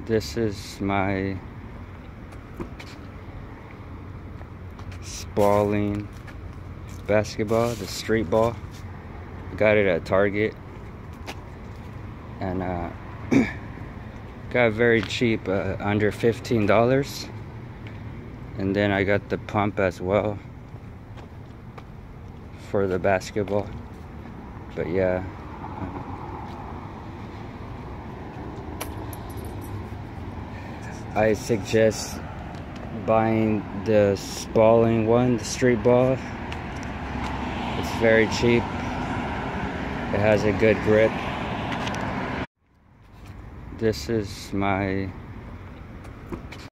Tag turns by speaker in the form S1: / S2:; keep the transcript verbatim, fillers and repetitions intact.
S1: This is my Spalding basketball, the street ball. Got it at Target, and uh, got it very cheap, uh, under fifteen dollars. And then I got the pump as well for the basketball. But yeah, I suggest buying the Spalding one, the street ball. It's very cheap. It has a good grip. This is my